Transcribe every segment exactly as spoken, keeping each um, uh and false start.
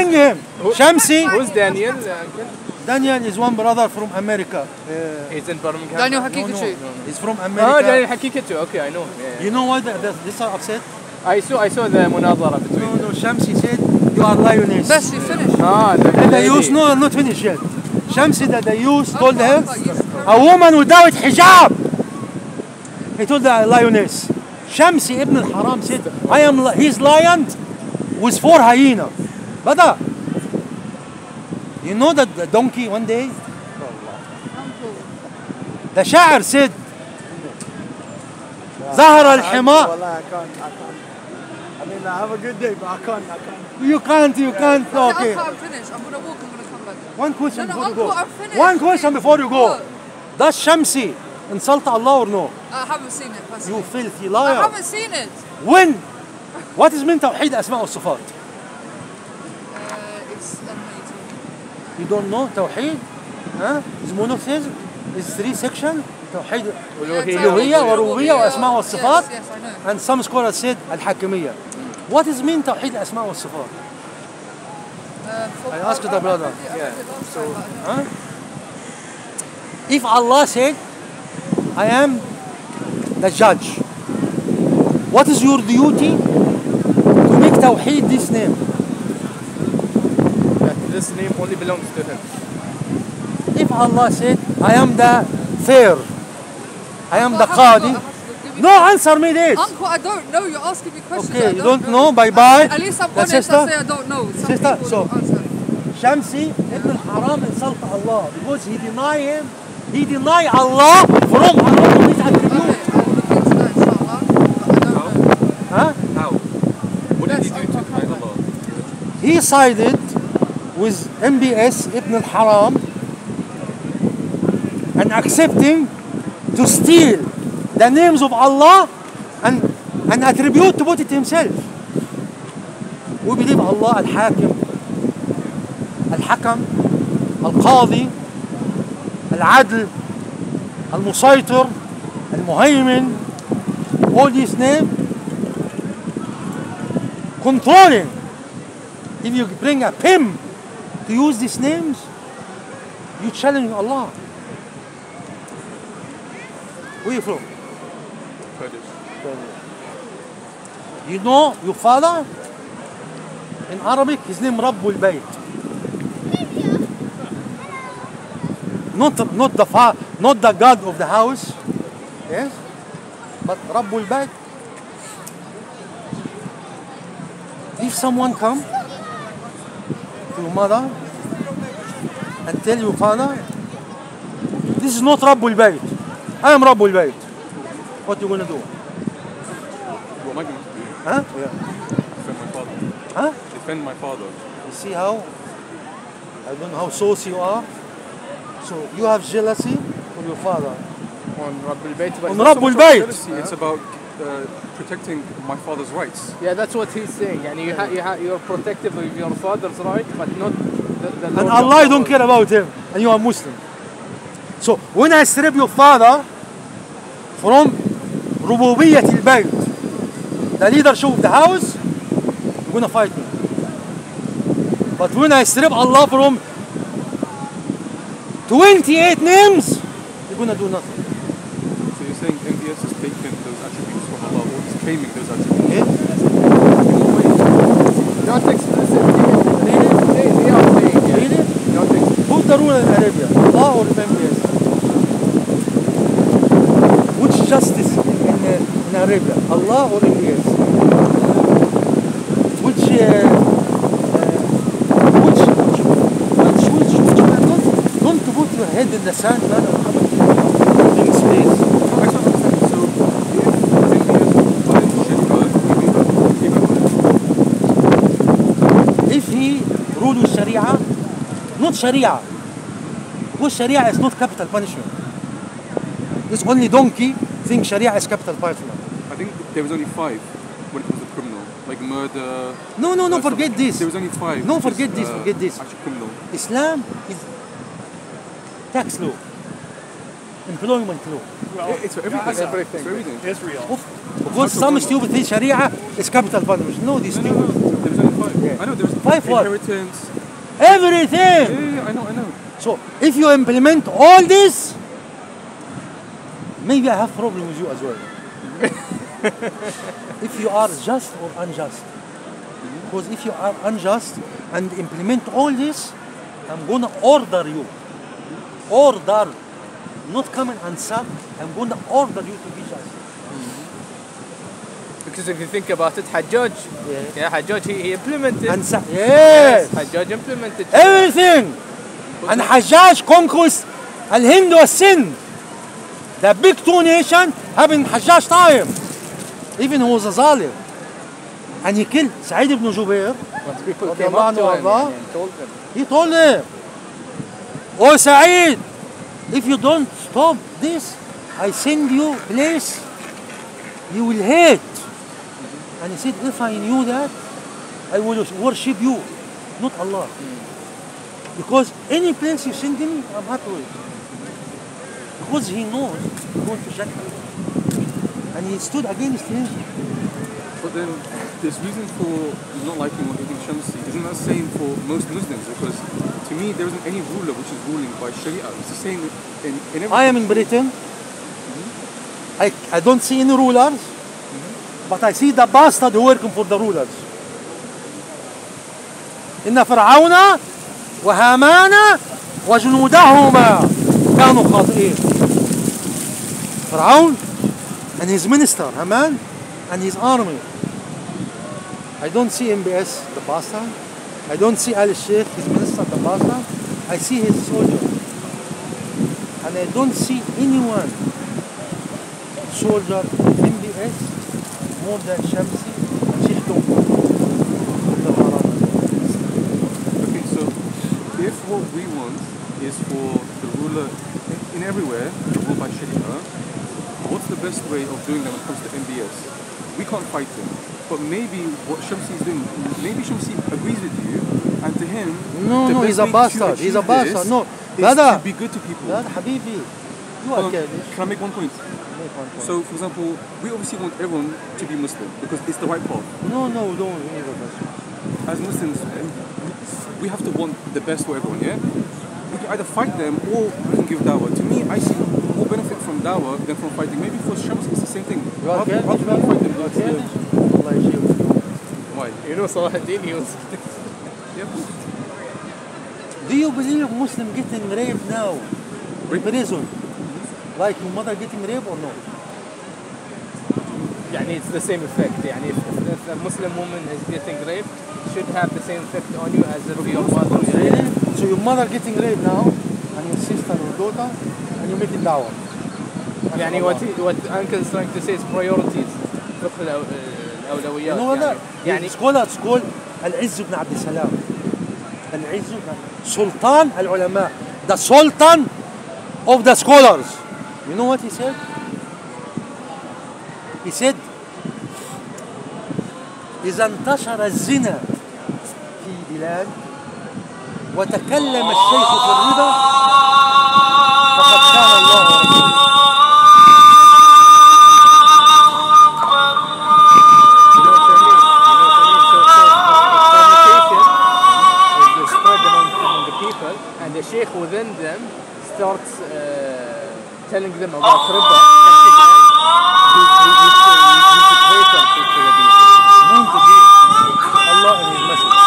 bring him. Shamsi. Who's Daniel? Daniel is one brother from America. Uh, He's in Birmingham. Daniel no, no, Hakikachu. no. He's from Oh, America. Daniel Hakikachu. Okay, I know. Yeah. You know why the, the, this are upset? I saw I saw the munadara between. No, no. Shamsi said you are lioness. Best you finish. Ah, the, And the lady. youth, no, not finished yet. Shamsi that the youth Oh, told no, her, I thought you- a woman without hijab. He told the lioness. Shamsi ibn al-Haram said, I am, li- he's lion with four hyena. Brother, you know that the donkey one day, the شاعر said, ظهر الحمار. Well, I can't, I can't. I mean, I have a good day, but I can't, I can't. You can't, you can't, No, okay. Uncle, I'm finished. I'm gonna walk. I'm gonna come back. One question No, no, before you Uncle, go. I'm finished. One question before you go. What? Does Shamsi insult Allah or no? I haven't seen it. Personally. You filthy I liar. haven't seen it. When? What is من توحيد أسماء والصفات? Uh, it's amazing. You don't know توحيد? Huh? Is monotheism? Is three section? توحيد الألوهية وربوبية وأسماء والصفات. Yes, yes, I know. And some scholars said الحاكمية. What is mean توحيد الأسماء والصفات? Uh, for- I asked the brother. I read it last time, but- Huh? If Allah said, I am the judge, what is your duty to make توحيد this name? That this name only belongs to him. If Allah said, I am the fair, I am the Uncle, I qadi. have to go, I have to go. Give me No, answer me this. Uncle, I don't know. You're asking me questions. Okay, I you don't know. Bye At bye. least I'm The honest. sister? I say I don't know. Some Sister, people so- don't answer. Shamsi ibn al-Haram insult Allah because he deny him. He deny Allah from Allah from his attribute. Okay, I'll look into that, inshallah. But I don't know. Huh? How? What did Yes, he do I'll to come deny back. Allah? He sided with M B S Ibn al-Haram and accepting to steal the names of Allah and an attribute to put it himself. We believe Allah al-Hakim, al-Hakam, al-Qadi, al-Adl, al-Musaytir, al-Muhaymin, all these names controlling. If you bring a pimp to use these names, you challenge Allah. Where you from? Kurdish. You know your father? In Arabic, his name Rabbul Bayt. Not, not the fa not the God of the house, yes, but Rabbul Bayt. If someone come to your mother and tell your father, this is not Rabbul Bayt, I am Rabbul Bayt, what you gonna do? What am I going to do? Huh? Defend my father. Huh? Defend my father. You see how, I don't know how saucy you are. So you have jealousy of your father. On Rabbul Bayt. but On it's not so Rabbul much Bayt. Jealousy, it's about uh, protecting my father's rights. Yeah, that's what he's saying. And you ha you ha you're protective of your father's right, but not the, the And Lord Allah of don't all. care about him. And you are Muslim. So when I strip your father from Rububiyyat al-Bayt, the leadership of the house, you're gonna fight me. But when I strip Allah from twenty-eight names, you're gonna do nothing. So you're saying M B S is taking those attributes from Allah, or he's claiming those attributes? Okay? Not explicit. They, they are saying, yeah. Really? Not explicit. Who's the ruler in Arabia? Allah or M B S? Which justice in, uh, in Arabia? Allah or M B S? Which, uh, uh, which, which, which, which, which, don't, don't put your head in the sand, man, and come in space. I don't understand. So if M B S applies Sharia, even If he rule with Sharia, not Sharia, because Sharia is not capital punishment. This only donkey thinks Sharia is capital punishment. I think there was only five when it comes to criminal, like murder. No, no, no, uh, stuff forget like- this. There was only five. No, which is, forget this, uh, forget this. Actually criminal. Islam is tax law, employment law. Yeah, it's for everything. Everything. It's for everything. Israel. Of, Because some stupid think Sharia is capital punishment. No, these No, no, no. stupid. There was only five. Yeah. I know there was Five what? inheritance. Everything. Yeah, yeah, yeah, I know, I know. So if you implement all this, maybe I have problem with you as well. If you are just or unjust. Because if you are unjust and implement all this, I'm gonna order you. Order. Not come in and sack. I'm gonna order you to be just. Because if you think about it, Hajjaj, Yeah. yeah, Hajjaj, he, he implemented. And sa- yes. Hajjaj implemented. Everything. And Hajjaj conquest Al-Hind was Sind. The big two nation happened in Hajjaj time. Even he was a zalim. And he killed Sa'id ibn Jubair. Once people رضي came الله up to عنه him وأرضاه. and told him. He told him, Oh Sa'id, if you don't stop this, I send you place you will hate. And he said, if I knew that, I will worship you, not Allah. Because any place you send me, I'm happy with. Because he knows he's going to shut me. And he stood against him. But then there's reason for not liking or hating Shamsi. Isn't that the same for most Muslims? Because to me, there isn't any ruler which is ruling by Sharia. It's the same in, in every I am in Britain. I, I don't see any rulers, but I see the bastard working for the rulers. إن فرعون وهامان وجنودهما كانوا خاطئين. فرعون and his minister Haman and his army. I don't see M B S the bastard. I don't see Ali Sheikh his minister the bastard. I see his soldier. And I don't see anyone soldier M B S more than Shamsi and Sheikh Dawud. Okay, so if what we want is for the ruler in, in everywhere to rule by Sharia, what's the best way of doing that when it comes to M B S? We can't fight him, but maybe what Shamsi is doing, maybe Shamsi agrees with you, and to him, No, the no, best he's a way to bastard. He's a achieve bastard. this No, is brother. to be good to people. لا حبيبي. You Hold are on, Kurdish. can I make one point? Make one point. So, for example, we obviously want everyone to be Muslim because it's the right path. No, no, don't. We need a question. As Muslims, um, we have to want the best for everyone, yeah? We can either fight them or we can give dawah. To me, I see more benefit from dawah than from fighting. Maybe for Shams, it's the same thing. You are How- how Kurdish, do we man? fight them? You are Yeah. Kurdish? Allah يشفيك. Why? You know, Salah ad-Din, he was. Yeah. Do you believe Muslim getting raped now in prison? Like your mother getting raped or no? يعني it's the same effect. يعني if, if, if a Muslim woman is getting raped, it should have the same effect on you as if your mother is raped. Really? So your mother getting raped now, and your sister or daughter, and you're making dawah. يعني what he, what Uncle is trying to say is priorities. فقه الأو- You الأولويات. know what that? يعني يعني scholars call العز بن عبد السلام. العز بن Sultan العلماء. The Sultan of the scholars. You know what he said? He said إذا انتشر الزنا في بلاد وتكلم الشيخ في الربا فقد كان الله ورسوله. You know what I mean? You know what I mean? So, so fornication is spread among, among the people, and the sheikh within them starts uh, telling them about riba. He's, he's, he's, he's, he's the traitor to to the people. Known to be Allah and His message.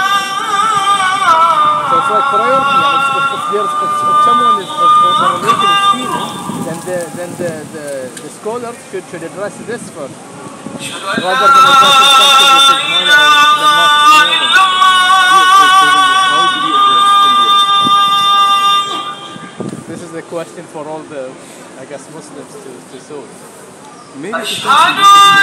So it's like priority. And if, if, if, there's, if, if someone is of, of a religion is stealing, then the then the, the, the scholars should, should address this first, rather than addressing something which is minor or they're not normal. How do we address M B S? This is the question for all the, I guess, Muslims to, to solve. Maybe it's the same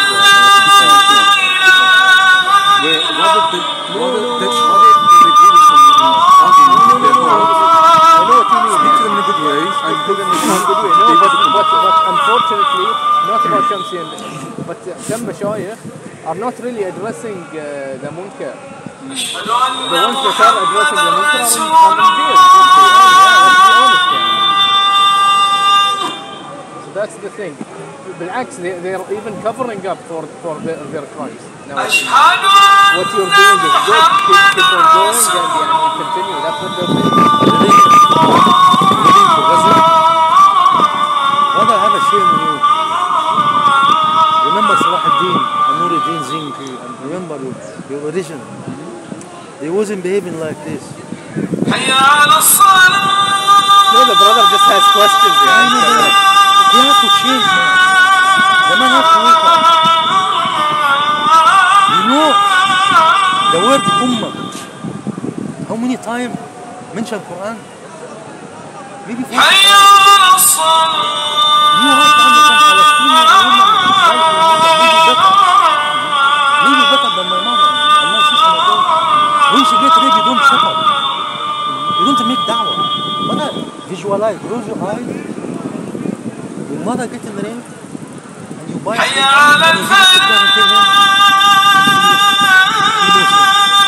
where rather than rather than rather than agree with someone and argue with their heart, I know what you mean. speak to them in a good way and Put them in a good way. No, but, but, but unfortunately, not about Shamsi and but uh, some mashayikh are not really addressing uh, the munkar. The ones that are addressing the munkar are in, are in jail. Let's be honest, yeah, let's be honest, yeah. So that's the thing. بالعكس they, they're even covering up for for their, their crimes. Now, what أشهد you're doing is good. Keep, keep on going and يعني continue. That's what they're saying. living for Gaza. هذا هذا الشيء من you. Remember Salah ad-Din and Nuruddin Zinki and remember your, your original. They wasn't behaving like this. حي على الصلاة No, the brother just has questions. I Yeah. know that. They have to change man. The man have to wake up. You know the word Ummah. How many times mention Quran? Maybe four حي times. على الصلاة You have to understand Palestinian woman is fighting for maybe better. Maybe better than my mother and my sister. My daughter. When she get ready, don't shut up. You don't make da'wah. Mother, visualize, close your eyes. Your mother getting ready, and you buy حي something, على and you give it to her and tell him, he listen.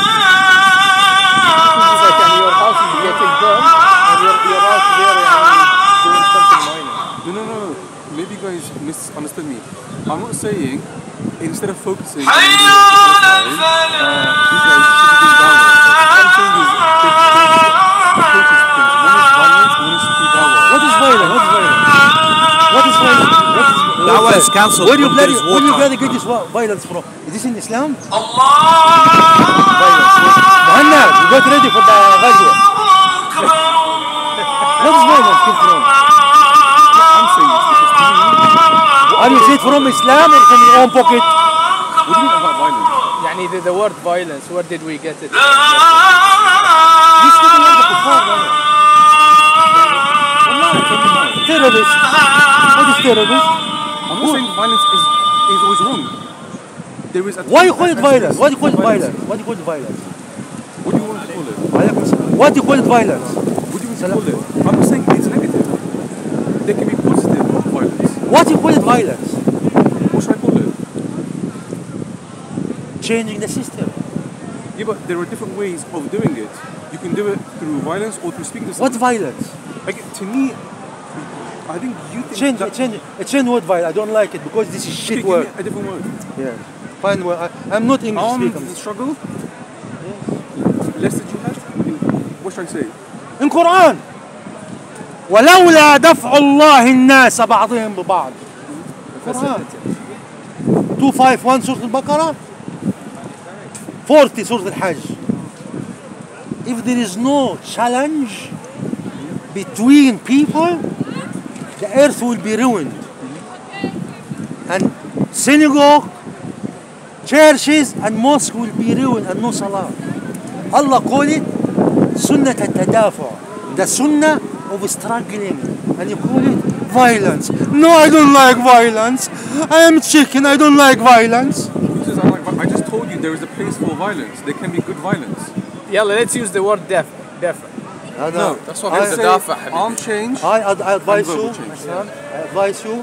It's like يعني your house is getting done and you're, you're out there يعني doing something minor. No, no, no, no. Maybe you guys misunderstood me. I'm not saying instead of focusing on حي the على Palestine, uh, these guys should be doing dawah. What I'm saying is they approaches things. One is violence, one is through dawah. What is violence? What is violence? What is violence? What is Dawah is cancelled Where you when bloody, there is where you war bloody get this wa- violence from? Is this in Islam? الله Violence. Muhammad, you got ready for the Ghazwa. أكبر What is violence come from? I'm saying this because to me, Are you say it from Islam or from your own pocket? what do you mean about violence? يعني the, the word violence, where did we get it? These people are the kuffar, man. Wallahi, terrorist. What is terrorist? I'm not saying violence is, is always wrong. There is a Why you call it and- and violence? Why do you call it violence. violence? Why do you call it violence? What do you want to call it? Alaikum salam. Why do you call it violence? What do you want to call it? I'm not saying it's negative. There can be positive violence. What do you call it violence? What should I call it? Changing the system. Yeah, but there are different ways of doing it. You can do it through violence or through speaking to What someone. violence? Like, to me, I think you think Change, that... change, change word violence. I don't like it because this is Okay, shit give word. me a different word. Yeah. Find word. I, I'm not English Armed speaker. struggle? Less than jihad? What should I say? In Quran. ولولا دفع الله الناس بعضهم ببعض. Quran. two fifty-one سورة البقرة. forty سورة الحج. If there is no challenge between people, the earth will be ruined. And synagogue, churches and mosques will be ruined and no salah. Allah call it sunnah al-tadafu', the sunnah of struggling, and you call it violence. No, I don't like violence. I am chicken, I don't like violence. Who says I like vi- I just told you there is a place for violence. There can be good violence. Yeah, let's use the word def. Def. No, that's what I, makes the dafa, حبيبي. Arm change. I, ad- I advise And you, verbal change. son, I advise you,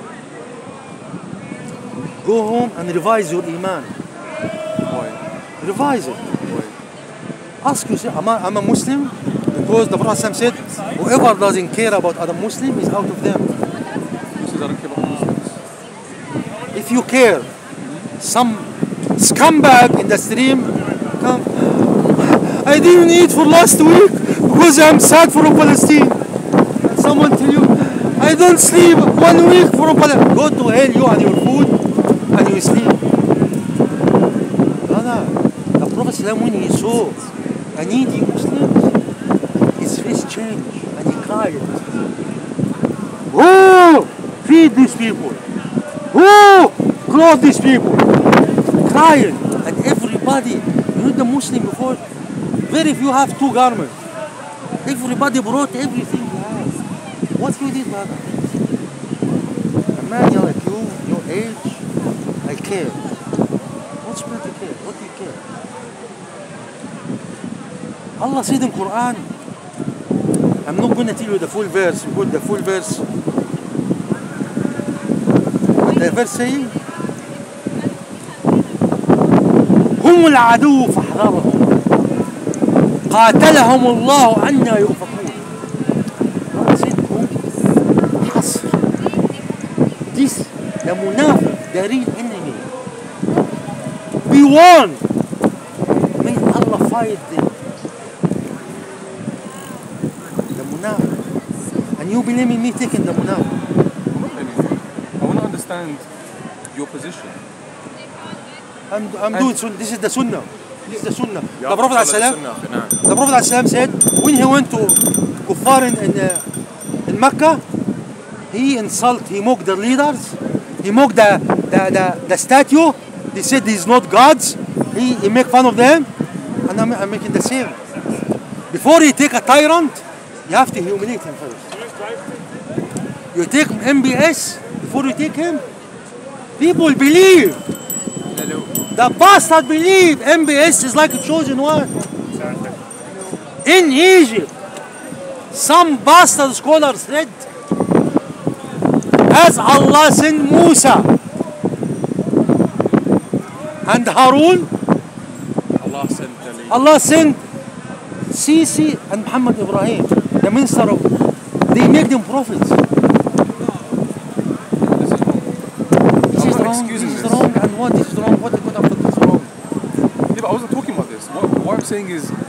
go home and revise your iman. Why? Revise it. Why? Ask yourself, am I, am I Muslim? Because the Prophet said, whoever doesn't care about other Muslim is out of them. Who says I don't care about Muslims? If you care, some scumbag in the stream come, I didn't eat for last week because I'm sad for Palestine. And someone tell you, I don't sleep one week for Palestine. Go to hell, you and your food, and you sleep. Brother, the Prophet ﷺ, when he saw a needy Muslim, his face changed and he cried. Oh, feed these people. Oh, clothe these people. Crying. And everybody, you know the Muslim before, very few have two garments. Everybody brought everything he has. What you did, brother? A man like you, your age, I care. What's meant to care? What do you care? Allah said in Quran, I'm not going to tell you the full verse, because the full verse, the verse saying, هم العدو فاحذرهم قاتلهم الله أنى يؤفكون. Allah said, who? حصر. This منافق, the real enemy. We won. May Allah fight them. The munafiq. And you believe in me taking the munafiq. I'm not blaming you. I want to understand your position. I'm, I'm And- doing sun- this is the sunnah. This is the sunnah. يا The Prophet أفضل ﷺ, السنة أخي، نعم. the Prophet ﷺ said when he went to kuffar in, in, uh, in Mecca, he insult, he mocked the leaders, he mocked the, the, the, the statue. He said he's not gods. He, he make fun of them. And I'm, I'm making the same. Before you take a tyrant, you have to humiliate him first. You take M B S before you take him. People believe. The bastard believe M B S is like a chosen one. In Egypt, some bastard scholar said, as Allah sent Musa and Harun, Allah sent Ali. Allah sent Sisi and Muhammad Ibrahim, the minister of, they make them prophets. This is wrong. This is I'm not wrong, excusing this is this. wrong, and what is wrong, what is wrong. Yeah, but I wasn't talking about this. What, what I'm saying is,